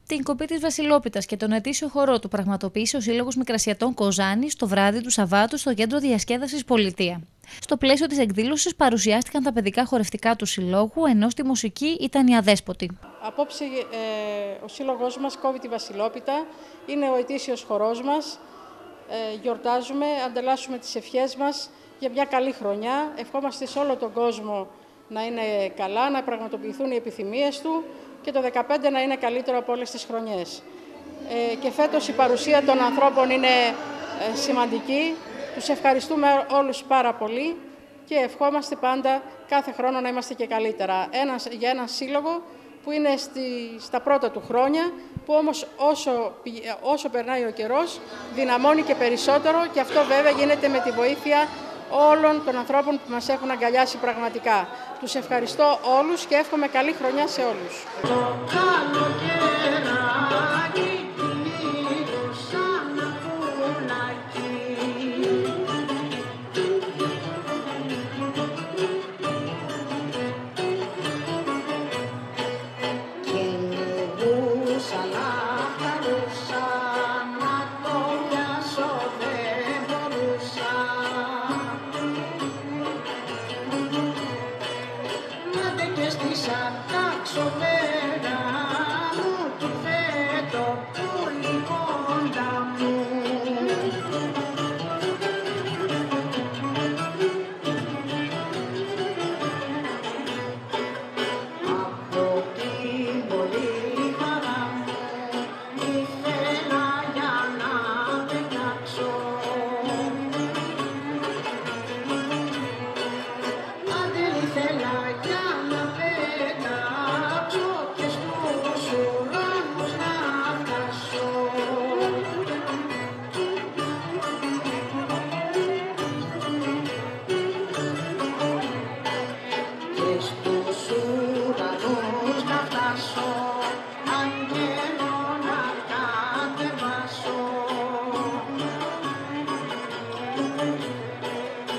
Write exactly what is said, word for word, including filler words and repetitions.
Την κοπή της Βασιλόπιτας και τον ετήσιο χορό του πραγματοποίησε ο Σύλλογος Μικρασιατών Κοζάνης το βράδυ του Σαββάτου στο Κέντρο Διασκέδασης Πολιτεία. Στο πλαίσιο της εκδήλωσης παρουσιάστηκαν τα παιδικά χορευτικά του Συλλόγου, ενώ στη μουσική ήταν η Αδέσποτη. Απόψε ε, ο Σύλλογος μας κόβει τη Βασιλόπιτα, είναι ο ετήσιος χορός μας. Ε, γιορτάζουμε, ανταλλάσσουμε τις ευχές μας για μια καλή χρονιά. Ευχόμαστε σε όλο τον κόσμο να είναι καλά, να πραγματοποιηθούν οι επιθυμίες του και το δύο χιλιάδες δεκαπέντε να είναι καλύτερο από όλες τις χρονιές. Ε, και φέτος η παρουσία των ανθρώπων είναι ε, σημαντική. Τους ευχαριστούμε όλους πάρα πολύ και ευχόμαστε πάντα κάθε χρόνο να είμαστε και καλύτερα. Ένας, για έναν σύλλογο που είναι στη, στα πρώτα του χρόνια, που όμως όσο, όσο περνάει ο καιρός δυναμώνει και περισσότερο, και αυτό βέβαια γίνεται με τη βοήθεια όλων των ανθρώπων που μας έχουν αγκαλιάσει πραγματικά. Τους ευχαριστώ όλους και εύχομαι καλή χρονιά σε όλους. Yes.